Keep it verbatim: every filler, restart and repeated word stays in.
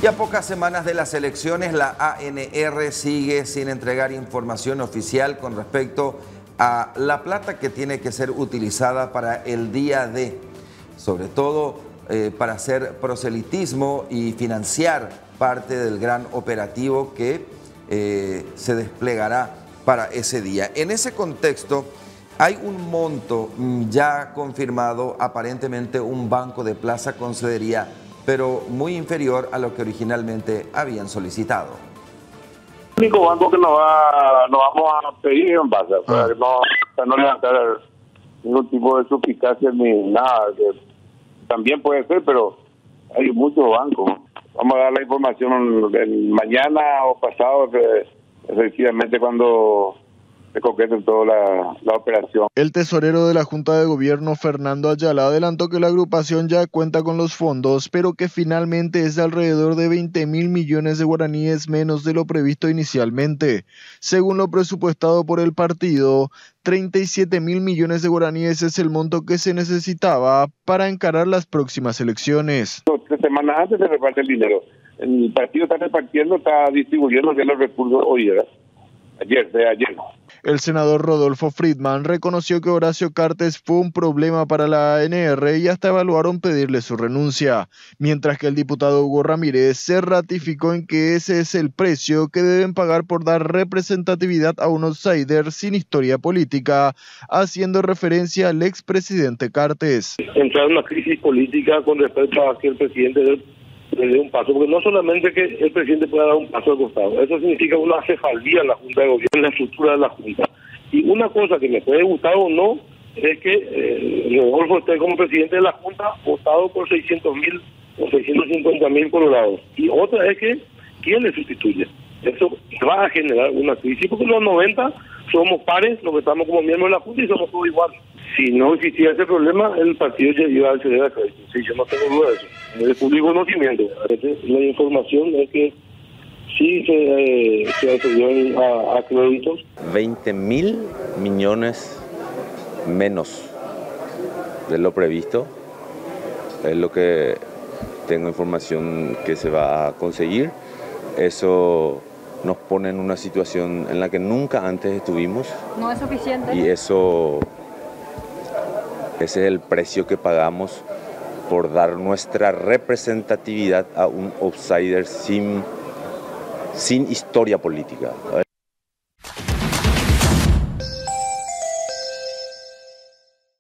Ya pocas semanas de las elecciones, la A N R sigue sin entregar información oficial con respecto a la plata que tiene que ser utilizada para el día D, sobre todo eh, para hacer proselitismo y financiar parte del gran operativo que eh, se desplegará para ese día. En ese contexto, hay un monto ya confirmado, aparentemente un banco de Plaza concedería, pero muy inferior a lo que originalmente habían solicitado. El único banco que nos, va, nos vamos a pedir en base, ah. para, no, para no levantar ningún tipo de suspicacia ni nada, que también puede ser, pero hay muchos bancos. Vamos a dar la información el mañana o pasado, que efectivamente cuando se concrete toda la, la operación. El tesorero de la Junta de Gobierno, Fernando Ayala, adelantó que la agrupación ya cuenta con los fondos, pero que finalmente es de alrededor de veinte mil millones de guaraníes menos de lo previsto inicialmente. Según lo presupuestado por el partido, treinta y siete mil millones de guaraníes es el monto que se necesitaba para encarar las próximas elecciones. Tres semanas antes se reparte el dinero. El partido está repartiendo, está distribuyendo ya los recursos hoy, ¿verdad? Ayer, de ayer. El senador Rodolfo Friedman reconoció que Horacio Cartes fue un problema para la A N R y hasta evaluaron pedirle su renuncia, mientras que el diputado Hugo Ramírez se ratificó en que ese es el precio que deben pagar por dar representatividad a un outsider sin historia política, haciendo referencia al expresidente Cartes. Entrar en una crisis política con respecto a que el presidente del le dé un paso, porque no solamente que el presidente pueda dar un paso al costado, eso significa una cefalía en la Junta de Gobierno, en la estructura de la Junta. Y una cosa que me puede gustar o no, es que eh, Rodolfo esté como presidente de la Junta votado por seiscientos mil o seiscientos cincuenta mil colorados. Y otra es que, ¿quién le sustituye? Eso va a generar una crisis, porque en los noventa somos pares, los que estamos como miembros de la Junta y somos todos iguales. Si no existía ese problema, el partido ya iba a acceder a crédito. Sí, yo no tengo duda de eso. De público conocimiento. La información es que sí se, eh, se accedió a, a créditos. veinte mil millones menos de lo previsto. Es lo que tengo información que se va a conseguir. Eso nos pone en una situación en la que nunca antes estuvimos. No es suficiente. Y eso... Ese es el precio que pagamos por dar nuestra representatividad a un outsider sin, sin historia política.